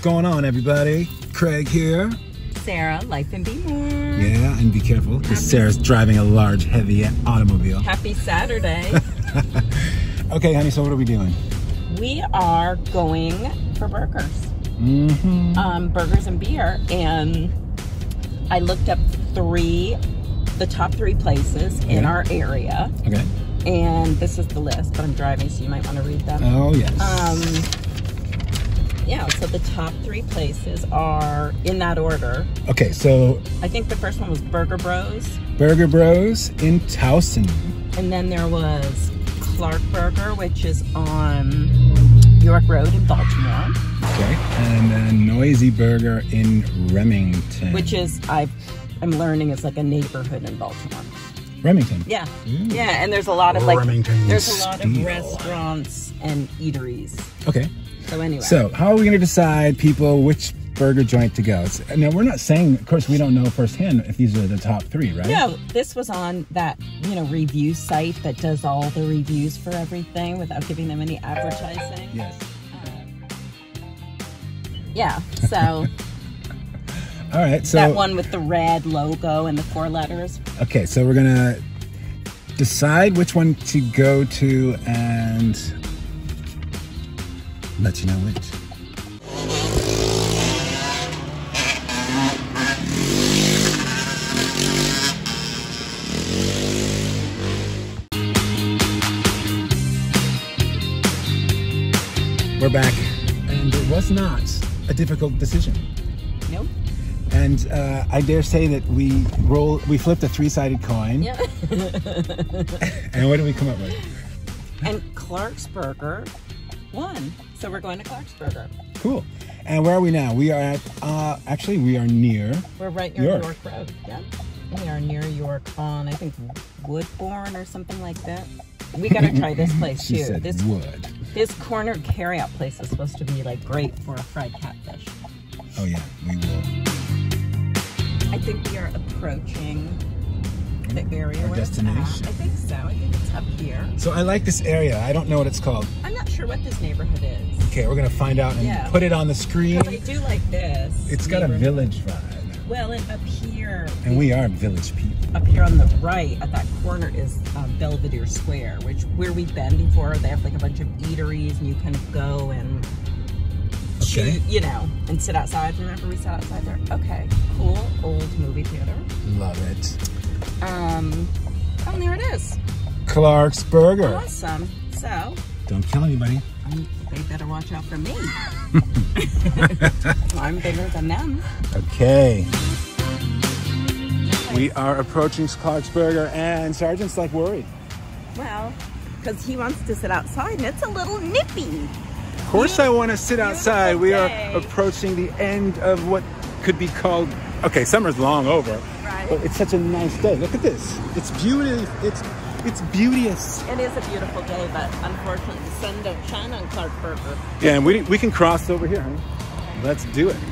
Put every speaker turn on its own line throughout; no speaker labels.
going on, everybody? Craig here.
Sarah, Life and Be More.
Yeah, and be careful, because Sarah's driving a large, heavy automobile.
Happy Saturday.
Okay, honey, so what are we doing?
We are going for burgers.
Mm-hmm.
Burgers and beer. And I looked up the top three places in our area.
Okay. And
this is the list, but I'm driving, so you might want to read them.
Oh, yes.
Yeah, so the top three places are in that order.
Okay, so
I think the first one was Burger Bros.
Burger Bros in Towson.
And then there was Clark Burger, which is on York Road in Baltimore.
Okay, and then Noisy Burger in Remington.
Which is, I'm learning, it's like a neighborhood in Baltimore.
Remington?
Yeah. Ooh. Yeah, and there's a lot of there's a lot
steel.
of restaurants and eateries.
Okay.
So anyway.
So how are we going to decide, people, which burger joint to go? Now, we're not saying, of course, we don't know firsthand if these are the top three, right?
No, this was on that, review site that does all the reviews for everything without giving them any advertising.
Yes.
Yeah, so.
All right, so.
That one with the red logo and the 4 letters.
Okay, so we're going to decide which one to go to and let you know which. We're back, and it was not a difficult decision.
Nope.
And I dare say that we flipped a 3-sided coin.
Yeah.
And what did we come up with?
And Clark's Burger won. So we're going to Clark's Burger.
Cool. And where are we now? We are at, actually we are near
We're right near York Road. Yeah. We are near York on, I think, Woodbourne or something like that. We got to try this place too.
She said wood.
This corner carryout place is supposed to be like great for a fried catfish.
Oh yeah, we will.
I think we are approaching the area
our
where
destination.
It's at. I think so. I think it's up here.
So I like this area. I don't know what it's called.
I'm not sure what this neighborhood is.
Okay, we're gonna find out and put it on the screen.
Because I do like this.
It's got a village vibe.
Well, and up here.
And we are village people.
Up here on the right, at that corner, is Belvedere Square, where we've been before. They have like a bunch of eateries, and you kind of go and shoot, and sit outside. Remember we sat outside there? Okay, cool. Old movie theater.
Love it.
Oh, there it is.
Clark's Burger.
Awesome. So.
Don't kill anybody.
They better watch out for me. I'm bigger than them.
Okay. We are approaching Clark's Burger, and Sergeant's like worried.
Well, because he wants to sit outside, and it's a little nippy.
Of course I want to sit outside. We are approaching the end of what could be called, okay, summer's long over,
right?
But it's such a nice day. Look at this. It's beautiful. It's beauteous.
It is a beautiful day, but unfortunately the sun don't shine on Clark Burger.
Yeah, and we can cross over here, honey. Let's do it.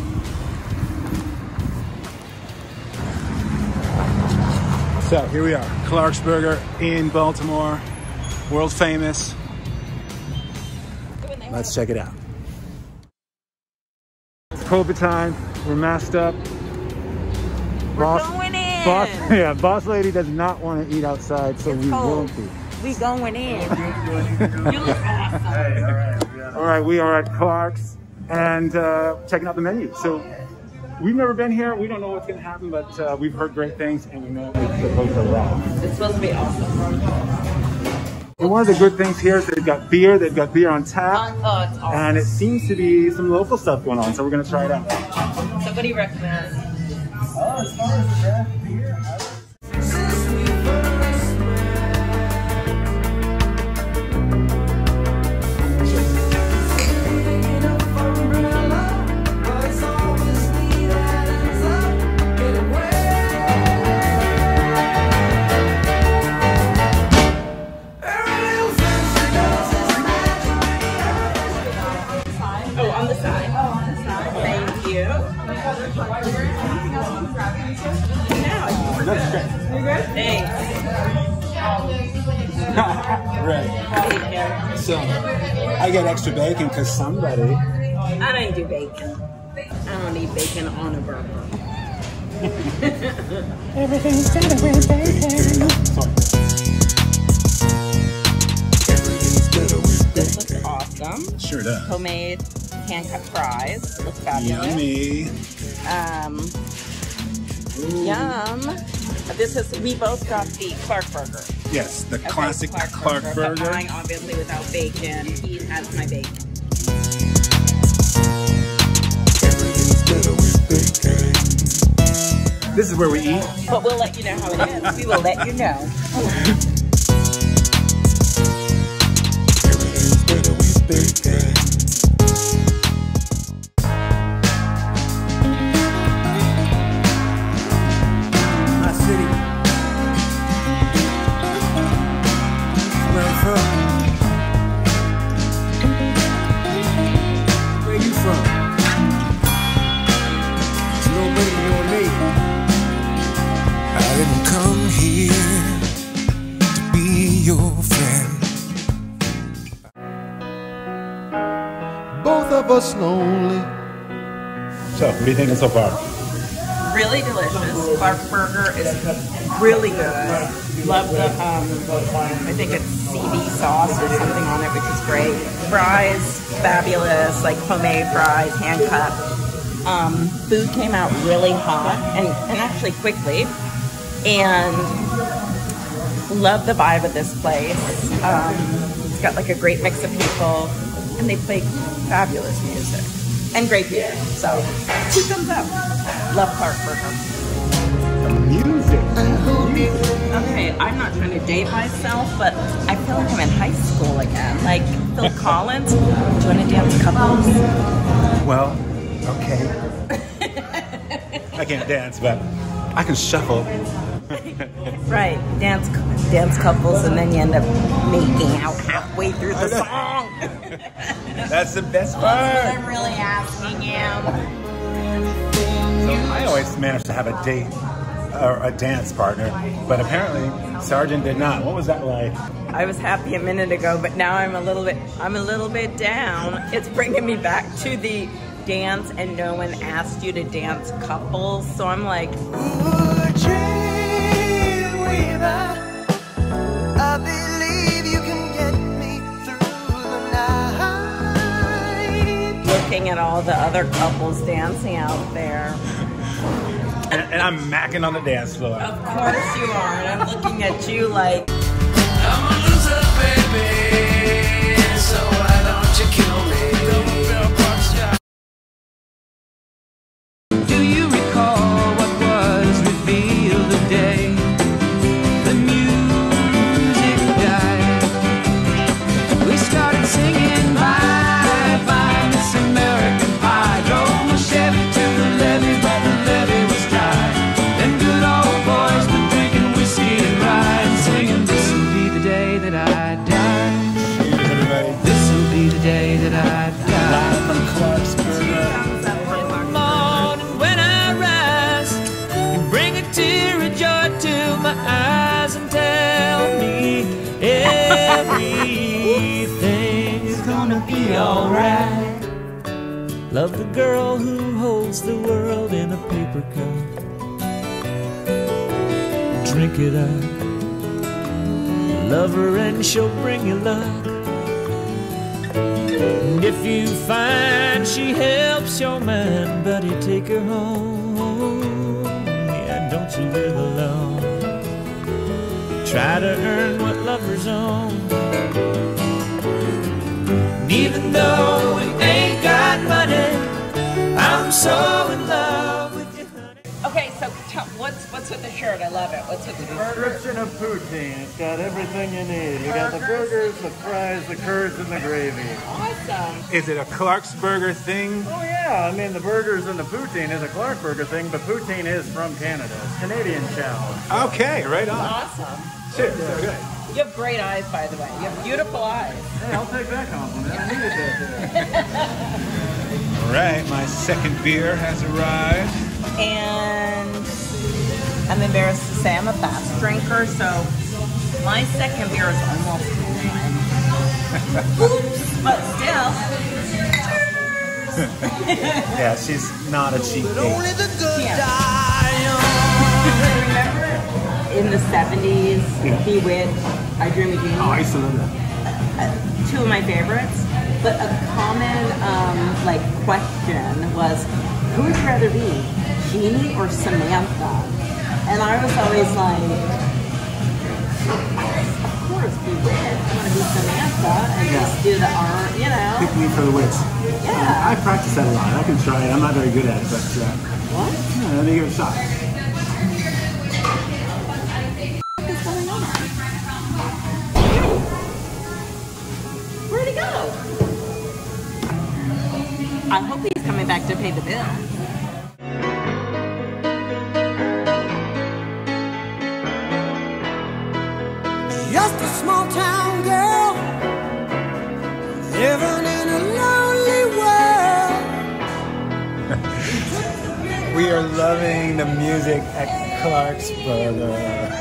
So here we are, Clark's Burger in Baltimore, world famous. Let's check it out. It's COVID time. We're masked up.
We're going in.
Boss lady does not want to eat outside, so we won't be.
We going in. You look awesome.
Hey, all right, we are at Clark's and checking out the menu. So we've never been here. We don't know what's going to happen, but we've heard great things, and we know it's supposed to rock.
It's supposed to be awesome.
And one of the good things here is they've got beer. They've got beer on tap.
Oh, it's awesome.
And it seems to be some local stuff going on, so we're going to try it out.
Somebody recommends.
Oh, as far as the craft beer,
Thanks.
Right. So I get extra bacon because somebody
I don't do bacon. I don't need bacon on a burger.
Everything's better with bacon.
This looks awesome.
Sure does.
Homemade hand-cut fries. Look fabulous.
Yummy.
Yum. This is, we both got the Clark burger.
Yes, the classic Clark burger.
But mine, obviously, without bacon. He has my bacon.
This is where we eat.
But we'll let you know how it is. We will let you know.
My city. Where I'm from. Where you from? It's no better than you and me. I didn't come here to be your friend. Both of us lonely.
So, what do you think so far?
Really delicious. Clark burger is really good. Love the, I think it's CV sauce or something on it, which is great. Fries, fabulous, like homemade fries, hand cut. Food came out really hot and actually quickly. And love the vibe of this place. It's got like a great mix of people, and they play fabulous music and great beer. So 2 thumbs up. Love Clark burger.
The music.
Okay, I'm not trying to date myself, but I feel like I'm in high school again. Like Phil Collins. Do you want to dance couples?
Well, okay. I can't dance, but I can shuffle.
Right, dance couples, and then you end up making out halfway through the song.
That's the best
That's
part.
what I'm really asking you.
So I always managed to have a date or a dance partner, but apparently Sergeant did not. What was that like?
I was happy a minute ago, but now I'm a little bit down. It's bringing me back to the dance and no one asked you to dance couples. So I'm like,
I believe you can get me through the night.
looking at all the other couples dancing out there.
And I'm macking on the dance floor.
Of course you are, and I'm looking at you like,
I'm a loser, baby, so why don't you kill me? Do you recall what was revealed today? The music died. We started singing bye bye Miss American Pie. Drove my Chevy to the levee, but the levee was dry. Them good old boys were drinking whiskey and rye and singing, this'll be the day that I die.
Cheers, everybody.
This'll be the day that I die.
Live from Clark's Burger.
Morning when I rise, you bring a tear of joy to my eyes and tell me everything's gonna be alright. Love the girl who holds the world in a paper cup. Drink it up. Love her and she'll bring you luck. And if you find she helps your man, buddy, take her home. Yeah, don't you live alone. Try to earn what lovers own. And even though we ain't got money, I'm so in love with you, honey.
okay, so what's with the shirt? I love it. What's with the burger?
Description of poutine. It's got everything you need. You got the burgers, the fries, the curds, and the gravy.
Awesome.
Is it a Clark's Burger thing?
Oh yeah, I mean the burgers and the poutine is a Clark burger thing, but poutine is from Canada. It's Canadian chow.
Okay, right on.
Awesome.
Cheers. Good.
You have great eyes, by the way. You have beautiful eyes.
Hey, I'll take that compliment. I needed that today.
All right, my second beer has arrived.
And I'm embarrassed to say I'm a fast drinker, so my second beer is almost gone. Oops, but still.
Yeah, she's not a cheap date.
Remember in the 70s, Bewitched, I Dream a Jeannie?
Oh, I used to love that.
Two of my favorites. But a common like question was, who would you rather be, Jeannie or Samantha? And I was always like, of course, Bewitched. I want to be Samantha and just do the art, you know.
Pick me for the wits.
Yeah.
I practice that a lot. I can try it. I'm not very good at it, but
What?
yeah, let me give it a shot.
What is going on? Where'd he go? I hope he's coming back to pay the bill.
Just a small town girl living in a lonely world.
We are loving the music at Clarksburg.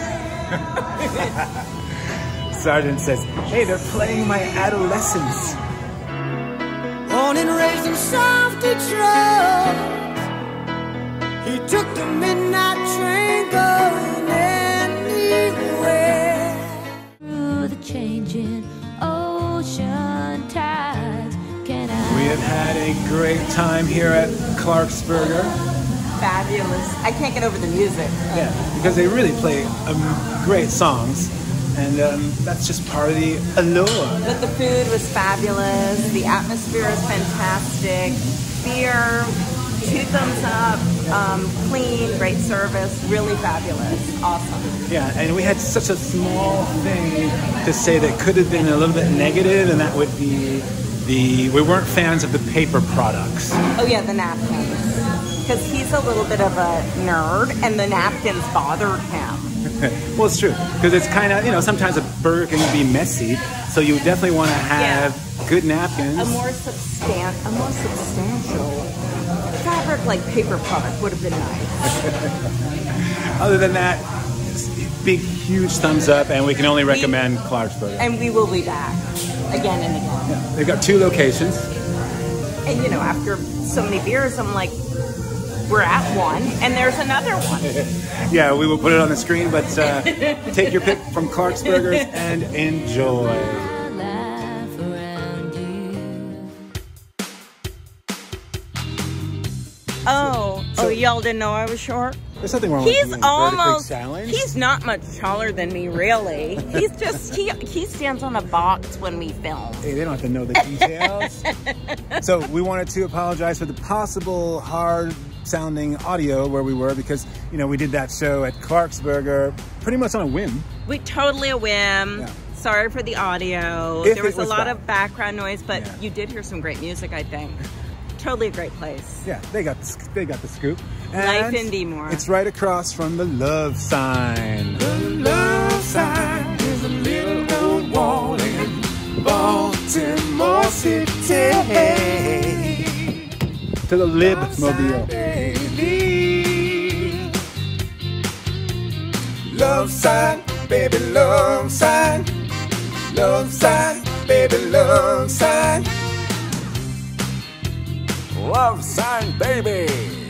Sergeant says, hey, they're playing my adolescence.
Born and raised in South Detroit, he took the midnight train going anywhere.
Through the changing ocean tides, can I?
We have had a great time here at Clarksburg.
Fabulous. I can't get over the music.
Yeah, because they really play great songs, and that's just part of the allure.
But the food was fabulous. The atmosphere is fantastic. Beer, 2 thumbs up. Clean, great service. Really fabulous. Awesome.
Yeah, and we had such a small thing to say that could have been a little bit negative, and that would be we weren't fans of the paper products.
Oh yeah, the napkins. Because he's a little bit of a nerd, and the napkins bothered him.
Well, it's true, because it's kind of, sometimes a burger can be messy, so you definitely want to have good napkins.
A more substantial fabric like paper product would have been nice.
Other than that, big, huge thumbs up, and we can only recommend Clarksburg.
And we will be back again and again.
Yeah, they've got 2 locations.
And after so many beers, I'm like, we're at one, and there's another one.
Yeah, we will put it on the screen, but take your pick from Clarksburgers and enjoy.
Laugh around you.
Oh, y'all didn't know I was short?
There's something wrong with
He's
the
almost,
challenge.
he's not much taller than me, really. He's just, he stands on a box when we film.
Hey, they don't have to know the details. So we wanted to apologize for the possible hard sounding audio where we were, because we did that show at Clarksburg pretty much on a whim.
Totally a whim.
Yeah.
Sorry for the audio.
If
there was
it was
a lot
bad.
of background noise, but
Yeah.
you did hear some great music, I think. Totally a great place.
Yeah, they got the scoop.
Life
And
in Baltimore.
It's right across from the love sign. The love sign is a little old wall in Baltimore City. To the Libmobile. Love sign, baby, love sign. Love sign, baby, love sign. Love sign, baby.